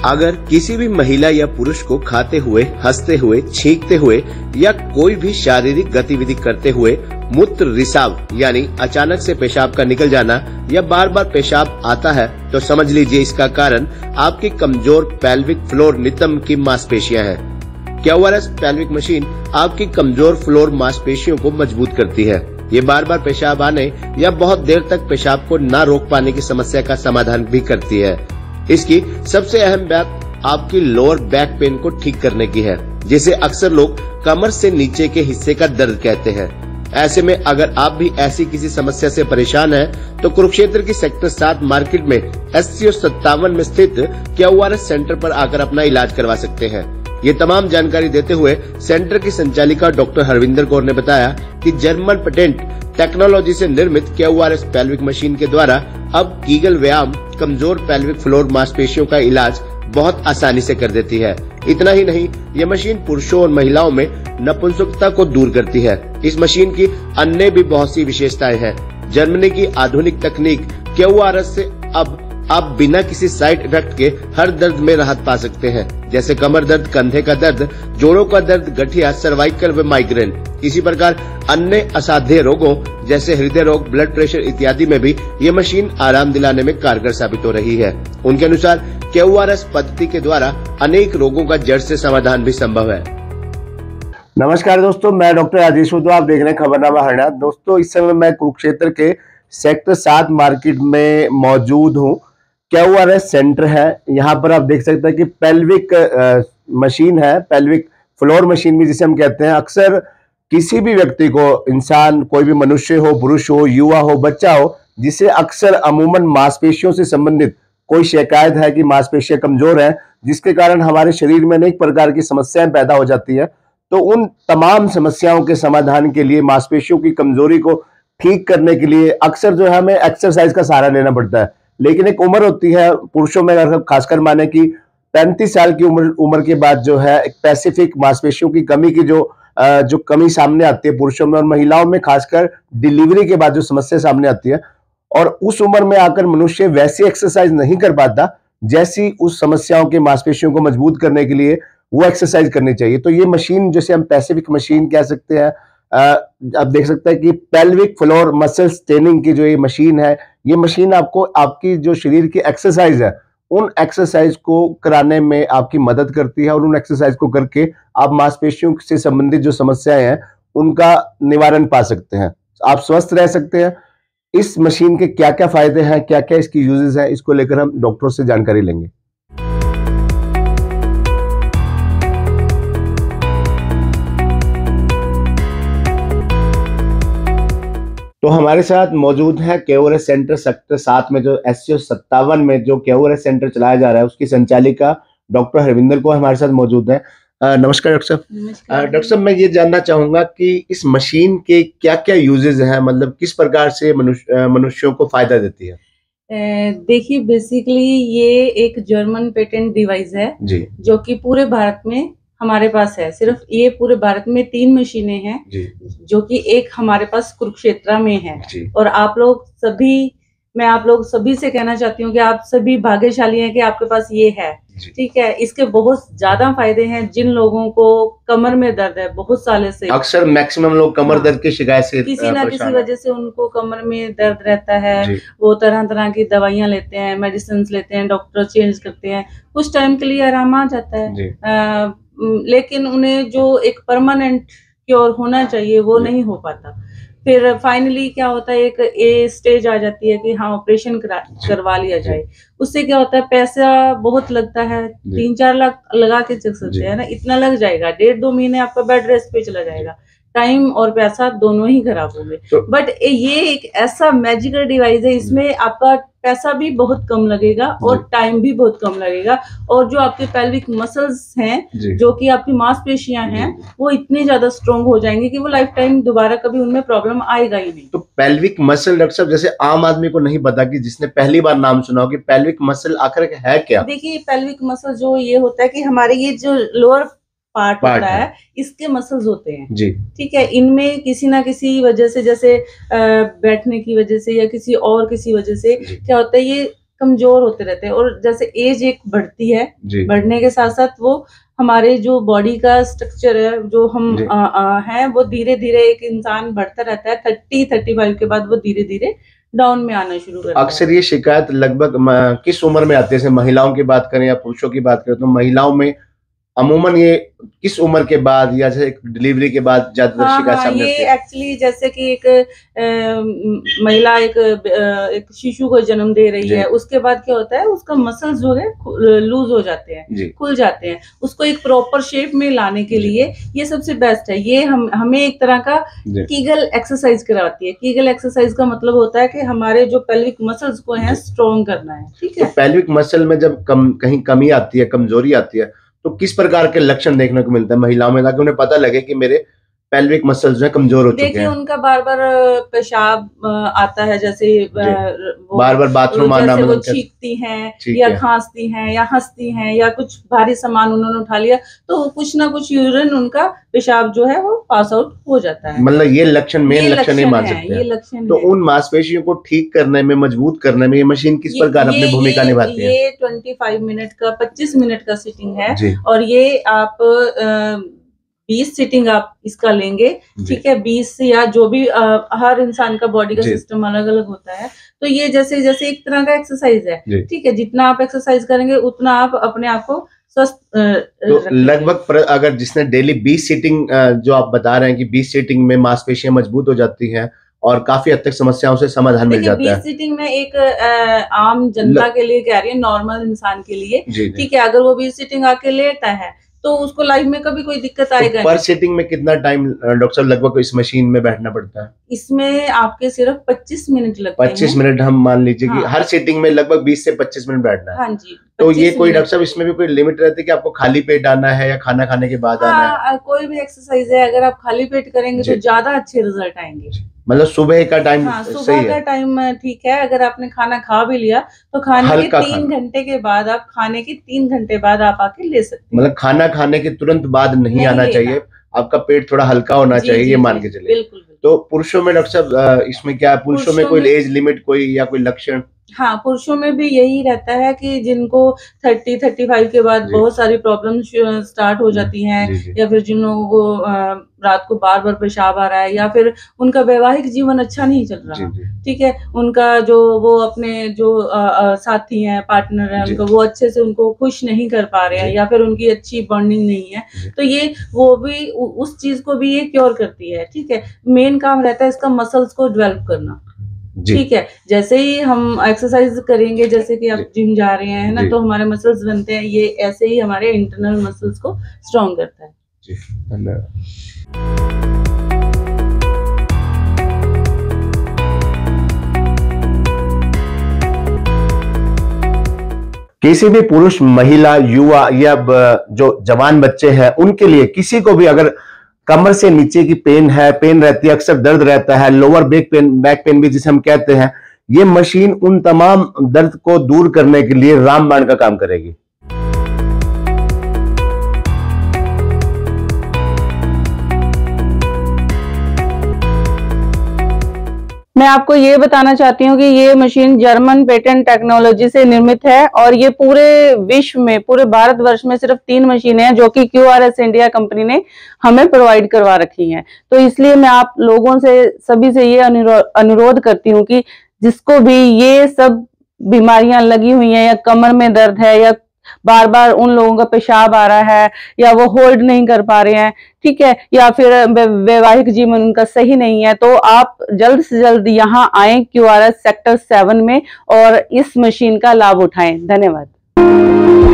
अगर किसी भी महिला या पुरुष को खाते हुए, हंसते हुए, छींकते हुए या कोई भी शारीरिक गतिविधि करते हुए मूत्र रिसाव यानी अचानक से पेशाब का निकल जाना या बार बार पेशाब आता है तो समझ लीजिए इसका कारण आपकी कमजोर पेल्विक फ्लोर नितंब की मांसपेशियां हैं। क्यूआरएस पेल्विक मशीन आपकी कमजोर फ्लोर मांसपेशियों को मजबूत करती है। ये बार बार पेशाब आने या बहुत देर तक पेशाब को न रोक पाने की समस्या का समाधान भी करती है। इसकी सबसे अहम बात आपकी लोअर बैक पेन को ठीक करने की है, जिसे अक्सर लोग कमर से नीचे के हिस्से का दर्द कहते हैं। ऐसे में अगर आप भी ऐसी किसी समस्या से परेशान हैं, तो कुरुक्षेत्र की सेक्टर 7 मार्केट में SCO 57 में स्थित क्यूआरएस सेंटर पर आकर अपना इलाज करवा सकते हैं। ये तमाम जानकारी देते हुए सेंटर की संचालिका डॉक्टर हरविंदर कौर ने बताया कि जर्मन पेटेंट टेक्नोलॉजी से निर्मित क्यूआरएस पेल्विक मशीन के द्वारा अब कीगल व्यायाम कमजोर पेल्विक फ्लोर मांसपेशियों का इलाज बहुत आसानी से कर देती है। इतना ही नहीं, यह मशीन पुरुषों और महिलाओं में नपुंसकता को दूर करती है। इस मशीन की अन्य भी बहुत सी विशेषताएं हैं। जर्मनी की आधुनिक तकनीक क्यूआरएस से अब आप बिना किसी साइड इफेक्ट के हर दर्द में राहत पा सकते हैं, जैसे कमर दर्द, कंधे का दर्द, जोड़ों का दर्द, गठिया, सर्वाइकल व माइग्रेन। इसी प्रकार अन्य असाध्य रोगों जैसे हृदय रोग, ब्लड प्रेशर इत्यादि में भी ये मशीन आराम दिलाने में कारगर साबित हो रही है। उनके अनुसार क्यूआरएस पद्धति के द्वारा अनेक रोगों का जड़ से समाधान भी संभव है। नमस्कार दोस्तों, मैं डॉक्टर राजेश उद्धव, आप देख रहे हैं खबरनामा हरियाणा। दोस्तों, इस समय मैं कुरुक्षेत्र के सेक्टर 7 मार्केट में मौजूद हूँ। क्यूआरएस सेंटर है। यहाँ पर आप देख सकते हैं कि पेल्विक मशीन है, पेल्विक फ्लोर मशीन भी जिसे हम कहते हैं। अक्सर किसी भी व्यक्ति को, इंसान, कोई भी मनुष्य हो, पुरुष हो, युवा हो, बच्चा हो, जिसे अक्सर अमूमन मांसपेशियों से संबंधित कोई शिकायत है कि मांसपेशियां कमजोर हैं, जिसके कारण हमारे शरीर में अनेक प्रकार की समस्याएं पैदा हो जाती है। तो उन तमाम समस्याओं के समाधान के लिए, मांसपेशियों की कमजोरी को ठीक करने के लिए अक्सर जो है हमें एक्सरसाइज का सहारा लेना पड़ता है। लेकिन एक उम्र होती है पुरुषों में, अगर खासकर माने कि 35 साल की उम्र के बाद जो है एक पैसिफिक मांसपेशियों की कमी की जो कमी सामने आती है पुरुषों में, और महिलाओं में खासकर डिलीवरी के बाद जो समस्या सामने आती है, और उस उम्र में आकर मनुष्य वैसी एक्सरसाइज नहीं कर पाता जैसी उस समस्याओं के मांसपेशियों को मजबूत करने के लिए वो एक्सरसाइज करनी चाहिए। तो ये मशीन, जैसे हम पैसिफिक मशीन कह सकते हैं, आप देख सकते हैं कि पेल्विक फ्लोर मसल स्ट्रेनिंग की जो ये मशीन है, ये मशीन आपको आपकी जो शरीर की एक्सरसाइज है, उन एक्सरसाइज को कराने में आपकी मदद करती है, और उन एक्सरसाइज को करके आप मांसपेशियों से संबंधित जो समस्याएं हैं उनका निवारण पा सकते हैं, आप स्वस्थ रह सकते हैं। इस मशीन के क्या क्या फायदे हैं, क्या क्या इसकी यूजेस हैं, इसको लेकर हम डॉक्टरों से जानकारी लेंगे। तो हमारे साथ मौजूद है क्यूआरएस सेंटर सेक्टर 7 में जो SCO 57 में जो क्यूआरएस सेंटर चलाया जा रहा है, उसकी संचालिका डॉक्टर हरविंदर कौर हमारे साथ मौजूद है। नमस्कार डॉक्टर साहब। डॉक्टर साहब, मैं ये जानना चाहूंगा कि इस मशीन के क्या क्या यूजेस हैं, मतलब किस प्रकार से मनुष्यों को फायदा देती है? देखिए, बेसिकली ये एक जर्मन पेटेंट डिवाइस है जी, जो कि पूरे भारत में हमारे पास है। सिर्फ ये पूरे भारत में 3 मशीनें हैं जी, जो कि एक हमारे पास कुरुक्षेत्र में है जी। और मैं आप लोग सभी से कहना चाहती हूँ कि आप सभी भाग्यशाली हैं कि आपके पास ये है। ठीक है, इसके बहुत ज्यादा फायदे हैं। जिन लोगों को कमर में दर्द है बहुत सालों से, अक्सर मैक्सिमम लोग कमर दर्द की शिकायत से किसी ना किसी वजह से उनको कमर में दर्द रहता है, वो तरह तरह की दवाइयां लेते हैं, मेडिसिन लेते हैं, डॉक्टर चेंज करते हैं, कुछ टाइम के लिए आराम आ जाता है, लेकिन उन्हें जो एक परमानेंट क्योर होना चाहिए वो नहीं हो पाता। फिर फाइनली क्या होता है, एक स्टेज आ जाती है कि हाँ ऑपरेशन करवा लिया जाए। उससे क्या होता है, पैसा बहुत लगता है, 3-4 लाख लगा के चल सकते हैं ना, इतना लग जाएगा। 1.5-2 महीने आपका बेड रेस्ट पे चला जाएगा, टाइम और पैसा दोनों ही खराब होंगे। बट ये एक ऐसा मैजिकल डिवाइस है, इसमें आपका पैसा भी बहुत कम लगेगा और टाइम भी बहुत कम लगेगा, और जो आपके पेल्विक मसल्स हैं, जो कि आपकी मांसपेशियां हैं, वो इतनी ज्यादा स्ट्रॉन्ग हो जाएंगे कि वो लाइफ टाइम दोबारा कभी उनमें प्रॉब्लम आएगा ही नहीं। तो पेल्विक मसल, डॉक्टर साहब, जैसे आम आदमी को नहीं पता, कि जिसने पहली बार नाम सुना हो कि पेल्विक मसल आखिर है क्या? देखिए, पेल्विक मसल जो ये होता है कि हमारे ये जो लोअर पार्ट होता है, इसके मसल्स होते हैं जी। ठीक है, इनमें किसी ना किसी वजह से, जैसे बैठने की वजह से या किसी वजह से क्या होता है, ये कमजोर होते रहते हैं। और जैसे एज एक बढ़ती है, बढ़ने के साथ साथ वो हमारे जो बॉडी का स्ट्रक्चर है, जो हम हैं, वो धीरे धीरे एक इंसान बढ़ता रहता है। 30-35 के बाद वो धीरे धीरे डाउन में आना शुरू करता है। अक्सर ये शिकायत लगभग किस उम्र में आती है? जैसे महिलाओं की बात करें या पुरुषों की बात करें, तो महिलाओं में अमूमन ये किस उम्र के बाद या जैसे डिलीवरी के बाद ज्यादातर शिकायत सामने आती है? ये एक्चुअली जैसे कि एक महिला एक शिशु को जन्म दे रही है, उसके बाद क्या होता है, उसका मसल्स जो है लूज हो जाते हैं, खुल जाते हैं। उसको एक प्रॉपर शेप में लाने के लिए ये सबसे बेस्ट है। ये हमें एक तरह का कीगल एक्सरसाइज करवाती है। कीगल एक्सरसाइज का मतलब होता है कि हमारे जो पेल्विक मसल्स को है स्ट्रॉन्ग करना है। ठीक है, तो पेल्विक मसल में जब कहीं कमी आती है, कमजोरी आती है, तो किस प्रकार के लक्षण देखने को मिलते हैं महिलाओं में, ताकि उन्हें पता लगे कि मेरे पेल्विक मसल्स जो है कमजोर हो चुके हैं? देखिए, उनका बार बार पेशाब आता है, जैसे बार बार बाथरूम आना, वो छींकती हैं या खांसती हैं या हंसती हैं, या कुछ भारी सामान उन्होंने उठा लिया तो कुछ ना कुछ यूरिन, उनका पेशाब जो है वो पास आउट हो जाता है। मतलब ये लक्षण मेन लक्षण नहीं मान सकते। ये लक्षण तो उन मांसपेशियों को ठीक करने में, मजबूत करने में ये मशीन किस प्रकार अपनी भूमिका निभाती है? ये 25 मिनट का 25 मिनट का सिटिंग है, और ये आप 20 सिटिंग आप इसका लेंगे। ठीक है, 20 या जो भी हर इंसान का बॉडी का सिस्टम अलग अलग होता है, तो ये जैसे जैसे एक तरह का एक्सरसाइज है। ठीक है, जितना आप एक्सरसाइज करेंगे उतना आप अपने आप को स्वस्थ तो लगभग अगर जिसने डेली 20 सीटिंग जो आप बता रहे हैं कि 20 सीटिंग में मांसपेशियां मजबूत हो जाती हैं और काफी हद तक समस्याओं से समाधान मिल जाता है। 20 सीटिंग में एक आम जनता के लिए कह रही है, नॉर्मल इंसान के लिए। ठीक है, अगर वो 20 सीटिंग आके लेटा है तो उसको लाइफ में कभी कोई दिक्कत आएगा। पर सीटिंग में कितना टाइम डॉक्टर साहब लगभग इस मशीन में बैठना पड़ता है? इसमें आपके सिर्फ 25 मिनट लगते हैं। 25 मिनट हम मान लीजिए कि हर सीटिंग में लगभग 20 से 25 मिनट बैठना है। हाँ जी। तो ये कोई डॉक्टर साहब इसमें भी कोई लिमिट रहती है कि आपको खाली पेट आना है या खाना खाने के बाद आना है? कोई भी एक्सरसाइज है, अगर आप खाली पेट करेंगे तो ज्यादा अच्छे रिजल्ट आएंगे। मतलब सुबह का टाइम सुबह का टाइम ठीक है। अगर आपने खाना खा भी लिया तो खाने के 3 घंटे के बाद, आप खाने के 3 घंटे बाद आप आके ले सकते हैं। मतलब खाना खाने के तुरंत बाद नहीं आना चाहिए, आपका पेट थोड़ा हल्का होना चाहिए, ये मान के चलिए। बिल्कुल। तो पुरुषों में डॉक्टर साहब इसमें क्या, पुरुषों में कोई एज लिमिट कोई या कोई लक्षण? हाँ, पुरुषों में भी यही रहता है कि जिनको 30-35 के बाद बहुत सारी प्रॉब्लम स्टार्ट हो जाती हैं, या फिर जिन लोगों को रात को बार बार पेशाब आ रहा है, या फिर उनका वैवाहिक जीवन अच्छा नहीं चल रहा। ठीक है, उनका जो वो अपने जो साथी हैं, पार्टनर है, उनको वो अच्छे से उनको खुश नहीं कर पा रहे हैं, या फिर उनकी अच्छी बॉन्डिंग नहीं है, तो ये वो भी उस चीज को भी ये क्योर करती है। ठीक है, मेन काम रहता है इसका मसल्स को डेवलप करना। ठीक है, जैसे ही हम एक्सरसाइज करेंगे, जैसे कि आप जिम जा रहे हैं ना, तो हमारे मसल्स बनते हैं, ये ऐसे ही हमारे इंटरनल मसल्स को स्ट्रॉन्ग करता है। जी, धन्यवाद। किसी भी पुरुष, महिला, युवा या जो जवान बच्चे हैं, उनके लिए किसी को भी अगर कमर से नीचे की पेन रहती है, अक्सर दर्द रहता है, लोअर बैक पेन भी जिसे हम कहते हैं, ये मशीन उन तमाम दर्द को दूर करने के लिए रामबाण का काम करेगी। मैं आपको ये बताना चाहती हूँ कि ये मशीन जर्मन पेटेंट टेक्नोलॉजी से निर्मित है, और ये पूरे विश्व में, पूरे भारतवर्ष में सिर्फ 3 मशीनें हैं जो कि QRS इंडिया कंपनी ने हमें प्रोवाइड करवा रखी हैं। तो इसलिए मैं आप लोगों से, सभी से ये अनुरोध करती हूँ कि जिसको भी ये सब बीमारियां लगी हुई हैं, या कमर में दर्द है, या बार बार उन लोगों का पेशाब आ रहा है, या वो होल्ड नहीं कर पा रहे हैं, ठीक है, या फिर वैवाहिक जीवन उनका सही नहीं है, तो आप जल्द से जल्द यहाँ आए QRS सेक्टर 7 में और इस मशीन का लाभ उठाएं। धन्यवाद।